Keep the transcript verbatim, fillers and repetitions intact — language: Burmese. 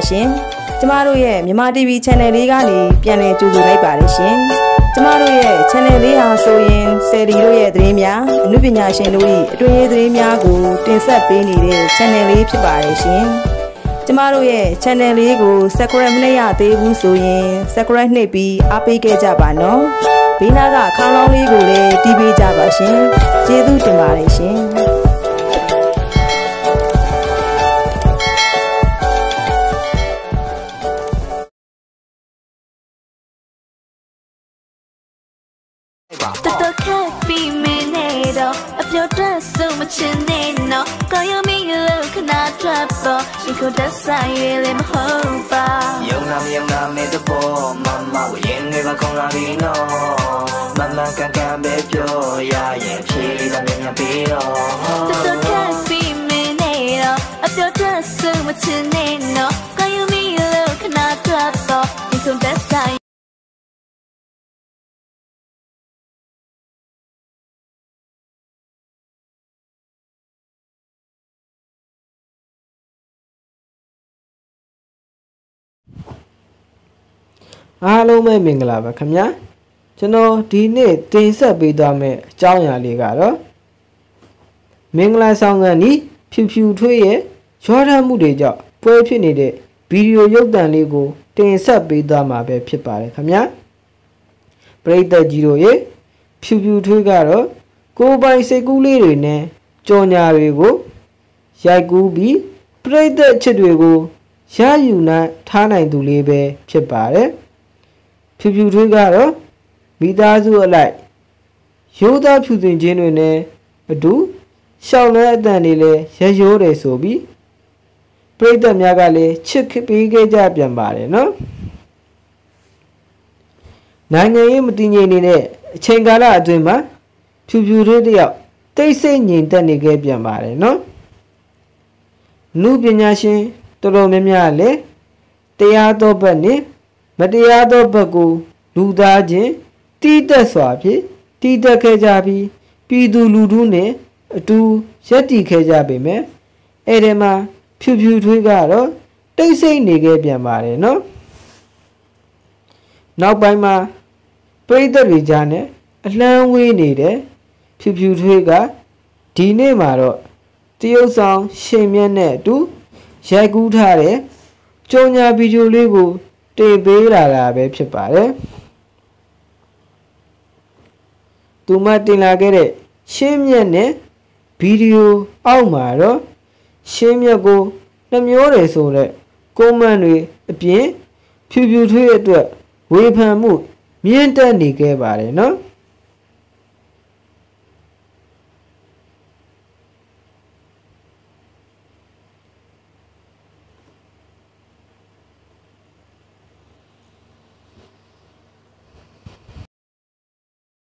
ရှင်ကျမတို့ရဲ့မြန်မာ တီဗီ channel လေးကနေပြန်လည်ကြိုဆိုလိုက်ပါတယ်ရှင်ကျမတို့ရဲ့ channel လေးဟာဆိုရင်ဆယ်လီတို့ရဲ့သတင်းများအမှုပညာရှင်တို့၏အတွင်းရေးသတင်းများကိုတင်ဆက်ပေးနေတဲ့ channel လေးဖြစ်ပါတယ်ရှင်ကျမတို့ရဲ့ channel လေးကို subscribe မလုပ်ရသေးဘူးဆိုရင် subscribe နှိပ်ပြီးအားပေးခဲ့ကြပါနော်ဘေးနားကခေါင်းလောင်းလေးကိုလည်းတီးပေးကြပါရှင်ကျေးဇူးတင်ပါတယ်ရှင် Toto kapi menedo, apyo dasu machine no. Koyo mi look na trapo, iko dasa yele mahoba. Yung nam yung nam me the bo, mama we yin ne ba kong la vi no. Mama kan kan be pyo, ya yin phi da me nya pi no. Toto kapi menedo, apyo dasu machine no. Koyo mi look na trapo, iko dasa. Hello မဲမင်္ဂလာပါခင်ဗျာကျွန်တော်ဒီနေ့တင်ဆက်ပေးသွားမယ့်အကြောင်းအရာလေးကတော့မင်္ဂလာဆောင်ကန်ဤဖြူဖြူထွေးရဲ့ရောထမှုတွေကြောင့်ပွဲဖြစ်နေတဲ့ဗီဒီယိုရုပ်သံလေးကိုတင်ဆက်ပေးသွားမှာပဲဖြစ်ပါတယ်ခင်ဗျာပရိသတ်ကြီးတို့ရဲ့ဖြူဖြူထွေးကတော့ကိုယ်ပိုင်စိတ်ကူးလေးတွေနဲ့ကြော်ညာတွေကိုရိုက်ကူးပြီးပရိသတ်ချစ်တွေကိုရယူနိုင်ထားနိုင်သူလေးပဲဖြစ်ပါတယ်ဖြူဖြူထွေးကတော့မိသားစုအလိုက်ရိုးသားဖြူစင်ခြင်းတွေနဲ့အတူရှောက်လဲအတန်တွေလည်းရရိုးတယ်ဆိုပြီးပရိသတ်များကလည်းချစ်ပေးခဲ့ကြပြန်ပါတယ်နော်နိုင်ငံရေးမတည်ငြိမ်နေတဲ့အချိန်ကာလအတွင်းမှာဖြူဖြူထွေးတယောက်တိတ်ဆိတ်ငြိမ်သက်နေခဲ့ပြန်ပါတယ်နော်လူပညာရှင်တော်တော်များများလည်းတရားတော်ဘက်နဲ့မတရားသောဘက်ကိုလူသားချင်းတီးတက်စွာဖြင့်တီးတက်ခဲ့ကြပြီးပြည်သူလူထုနဲ့အတူရပ်တည်ခဲ့ကြပေမဲ့အဲ့ဒီမှာဖြူဖြူထွေးကတော့တိတ်ဆိတ်နေခဲ့ပြန်ပါတယ်နော်နောက်ပိုင်းမှာပရိသတ်တွေကြားနဲ့အလှမ်းဝေးနေတဲ့ဖြူဖြူထွေးကဒီနေ့မှာတော့တရုတ်ဆောင်ရှင်မြတ်နဲ့အတူရိုက်ကူးထားတဲ့ကြော်ညာဗီဒီယိုလေးကိုတင်ပေးလာတာပဲဖြစ်ပါတယ်သူမတင်လာခဲ့တဲ့ရှင်းမြတ်နဲ့ဗီဒီယိုအောက်မှာတော့ရှင်းမြတ်ကိုနှမျောတယ်ဆိုတဲ့ကွန်မန့်တွေအပြင်ဖြူဖြူထွေးအတွက်ဝေဖန်မှုမြင့်တက်နေခဲ့ပါတယ်နော်